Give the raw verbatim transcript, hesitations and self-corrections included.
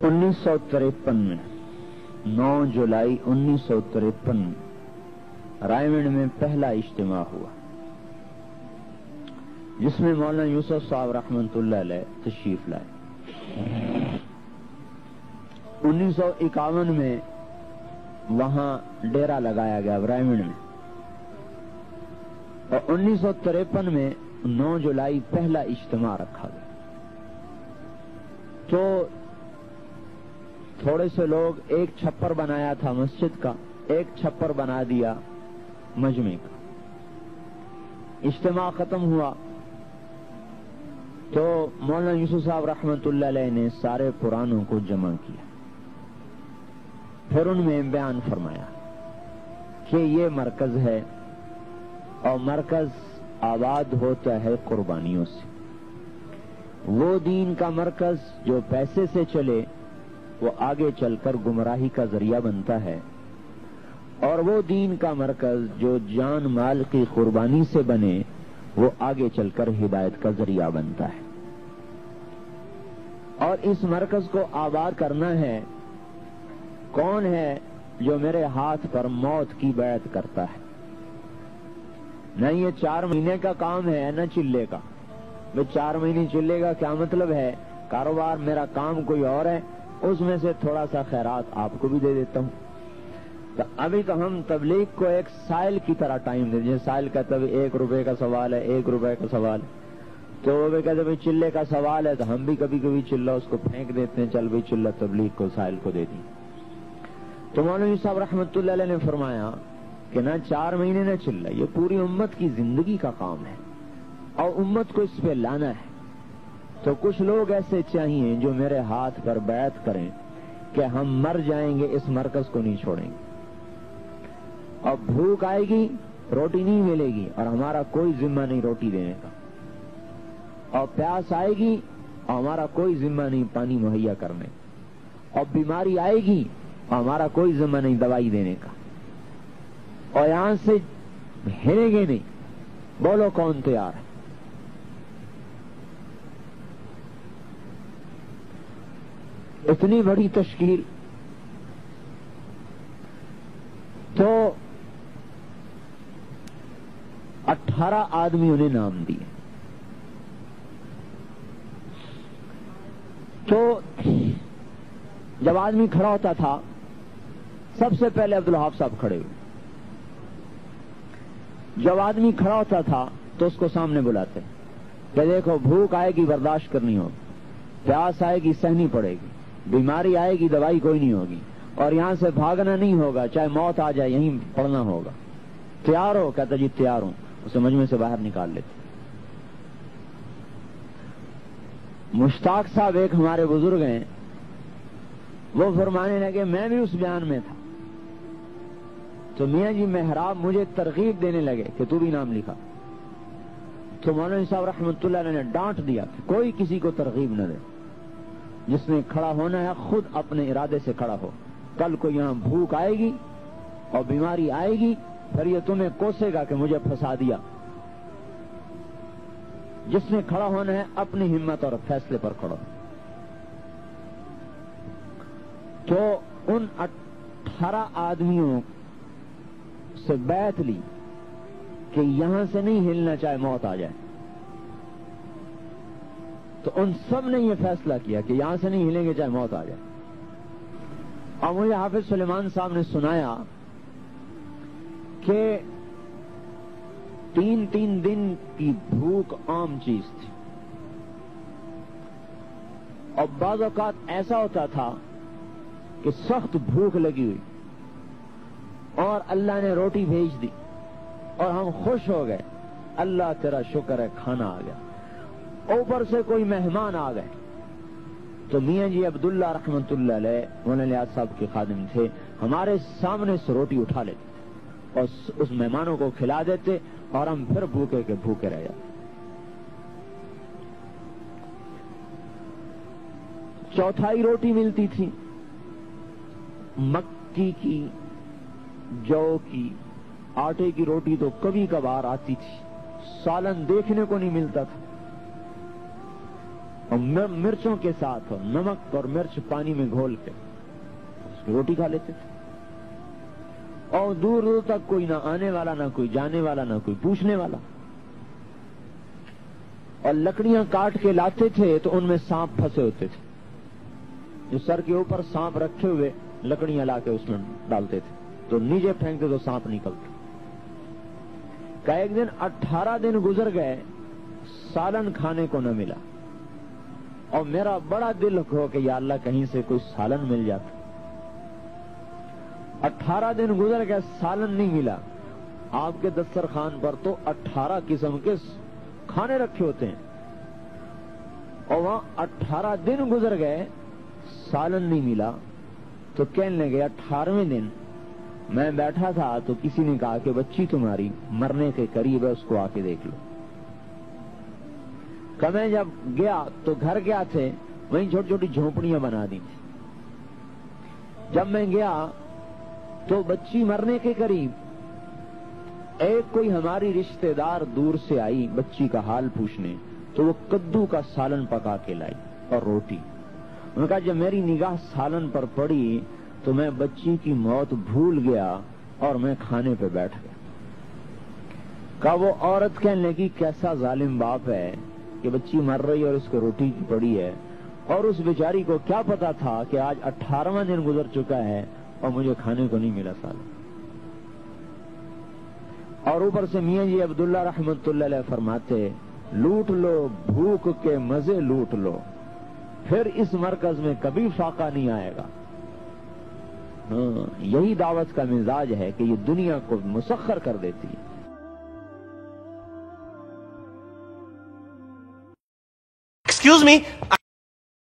انیس سو تریپن میں نو جولائی انیس سو تریپن رائے میں پہلا اجتماع ہوا جس میں مولانا یوسف صاحب رحمۃ اللہ علیہ تشریف لائے۔ انیس سو اکاون میں وہاں ڈیرا لگایا گیا برائمنڈ میں، اور انیس سو تریپن میں نو جولائی پہلا اجتماع رکھا گیا۔ تو تھوڑے سے لوگ ایک چھپر بنایا تھا مسجد کا، ایک چھپر بنا دیا مجمع کا۔ اجتماع ختم ہوا تو مولانا یوسف صاحب رحمۃ اللہ علیہ نے سارے قرآنوں کو جمع کیا، پھر ان میں بیان فرمایا کہ یہ مرکز ہے اور مرکز آباد ہوتا ہے قربانیوں سے۔ وہ دین کا مرکز جو پیسے سے چلے وہ آگے چل کر گمراہی کا ذریعہ بنتا ہے، اور وہ دین کا مرکز جو جان مال کی قربانی سے بنے وہ آگے چل کر ہدایت کا ذریعہ بنتا ہے۔ اور اس مرکز کو آباد کرنا ہے، کون ہے جو میرے ہاتھ پر موت کی بیعت کرتا ہے؟ نہ یہ چار مہینے کا کام ہے نہ چلے کا۔ میں چار مہینے چلے گا کیا مطلب ہے؟ کاروبار میرا کام کوئی اور ہے، اس میں سے تھوڑا سا خیرات آپ کو بھی دے دیتا ہوں۔ تو ابھی تو ہم تبلیغ کو ایک سائل کی طرح ٹائم دے دیں، سائل کا تب ایک روپے کا سوال ہے، ایک روپے کا سوال ہے، تو وہ بھی کہتے ہیں چلے کا سوال ہے، تو ہم بھی کبھی کبھی چلا اس کو پھینک دیتے ہیں، چل بھائی چلا تبلیغ کو سائل کو دے دی۔ تو مولوی صاحب رحمۃ اللہ علیہ نے فرمایا کہ نہ چار مہینے نہ چل رہا، یہ پوری امت کی زندگی کا کام ہے اور امت کو اس پہ لانا ہے۔ تو کچھ لوگ ایسے چاہیے جو میرے ہاتھ پر بیعت کریں کہ ہم مر جائیں گے اس مرکز کو نہیں چھوڑیں گے، اور بھوک آئے گی روٹی نہیں ملے گی اور ہمارا کوئی ذمہ نہیں روٹی دینے کا، اور پیاس آئے گی اور ہمارا کوئی ذمہ نہیں پانی مہیا کرنے، اور بیماری آئے گی اور ہمارا کوئی ذمہ نہیں دوائی دینے کا، اور یہاں سے ہلیں گے نہیں۔ بولو کون تیار ہے؟ اتنی بڑی تشکیل۔ تو اٹھارہ آدمیوں نے نام دیے۔ تو جب آدمی کھڑا ہوتا تھا سب سے پہلے عبدالوہاب صاحب کھڑے ہوئے۔ جب آدمی کھڑا ہوتا تھا تو اس کو سامنے بلاتے کہ دیکھو بھوک آئے گی برداشت کرنی ہوگی، پیاس آئے گی سہنی پڑے گی، بیماری آئے گی دوائی کوئی نہیں ہوگی، اور یہاں سے بھاگنا نہیں ہوگا، چاہے موت آ جائے یہیں پڑنا ہوگا۔ تیار ہو؟ کہتا جی تیار ہوں۔ اسے مجمع سے باہر نکال لیتے۔ مشتاق صاحب ایک ہمارے بزرگ ہیں، وہ فرمانے لگے میں بھی اس بیان میں تھا، تو میاں جی محراب مجھے ترغیب دینے لگے کہ تو بھی نام لکھا۔ تو مولانا صاحب رحمۃ اللہ علیہ نے ڈانٹ دیا کہ کوئی کسی کو ترغیب نہ دے، جس نے کھڑا ہونا ہے خود اپنے ارادے سے کھڑا ہو۔ کل کو یہاں بھوک آئے گی اور بیماری آئے گی، پھر یہ تمہیں کوسے گا کہ مجھے پھنسا دیا۔ جس نے کھڑا ہونا ہے اپنی ہمت اور فیصلے پر کھڑا۔ تو ان اٹھارہ آدمیوں سے بیعت لی کہ یہاں سے نہیں ہلنا چاہے موت آ جائے۔ تو ان سب نے یہ فیصلہ کیا کہ یہاں سے نہیں ہلیں گے چاہے موت آ جائے۔ اور مجھے حافظ سلیمان صاحب نے سنایا کہ تین تین دن کی بھوک عام چیز تھی، اور بعض اوقات ایسا ہوتا تھا کہ سخت بھوک لگی ہوئی اور اللہ نے روٹی بھیج دی اور ہم خوش ہو گئے، اللہ تیرا شکر ہے کھانا آ گیا۔ اوپر سے کوئی مہمان آ گئے تو میاں جی عبداللہ رحمۃ اللہ علیہ مولانا الیاس صاحب کے خادم تھے، ہمارے سامنے سے روٹی اٹھا لیتے اور اس مہمانوں کو کھلا دیتے اور ہم پھر بھوکے کے بھوکے رہ جاتے۔ چوتھائی روٹی ملتی تھی، مکی کی، جو کی، آٹے کی روٹی تو کبھی کبھار آتی تھی، سالن دیکھنے کو نہیں ملتا تھا، اور مرچوں کے ساتھ نمک اور مرچ پانی میں گھول کے اس کی روٹی کھا لیتے تھے. اور دور دور تک کوئی نہ آنے والا، نہ کوئی جانے والا، نہ کوئی پوچھنے والا. اور لکڑیاں کاٹ کے لاتے تھے تو ان میں سانپ پھنسے ہوتے تھے. جو سر کے اوپر سانپ رکھے ہوئے لکڑیاں لا کے اس میں ڈالتے تھے تو نیچے پھینکتے تو سانپ نکلتے. کہ ایک دن اٹھارہ دن گزر گئے، سالن کھانے کو نہ ملا. اور میرا بڑا دل ہو کہ یا اللہ کہیں سے کوئی سالن مل جاتا. اٹھارہ دن گزر گئے، سالن نہیں ملا. آپ کے دسترخوان پر تو اٹھارہ قسم کے کھانے رکھے ہوتے ہیں، اور وہاں اٹھارہ دن گزر گئے، سالن نہیں ملا. تو کہنے لگے اٹھارہویں دن میں بیٹھا تھا تو کسی نے کہا کہ بچی تمہاری مرنے کے قریب ہے، اس کو آ کے دیکھ لو. کہ میں جب گیا تو گھر کیا تھے، وہیں چھوٹی چھوٹی جھونپڑیاں بنا دی تھی. جب میں گیا تو بچی مرنے کے قریب. ایک کوئی ہماری رشتہ دار دور سے آئی بچی کا حال پوچھنے، تو وہ کدو کا سالن پکا کے لائی اور روٹی. انہوں نے کہا جب میری نگاہ سالن پر پڑی تو میں بچی کی موت بھول گیا اور میں کھانے پہ بیٹھ گیا. کہا وہ عورت کہنے لگی کیسا ظالم باپ ہے کہ بچی مر رہی اور اس کو روٹی پڑی ہے، اور اس بیچاری کو کیا پتا تھا کہ آج اٹھارہواں دن گزر چکا ہے اور مجھے کھانے کو نہیں ملا سالن. اور اوپر سے میاں جی عبداللہ رحمت اللہ علیہ فرماتے لوٹ لو بھوک کے مزے لوٹ لو، پھر اس مرکز میں کبھی فاقہ نہیں آئے گا. ہاں یہی دعوت کا مزاج ہے کہ یہ دنیا کو مسخر کر دیتی ہے. Excuse me.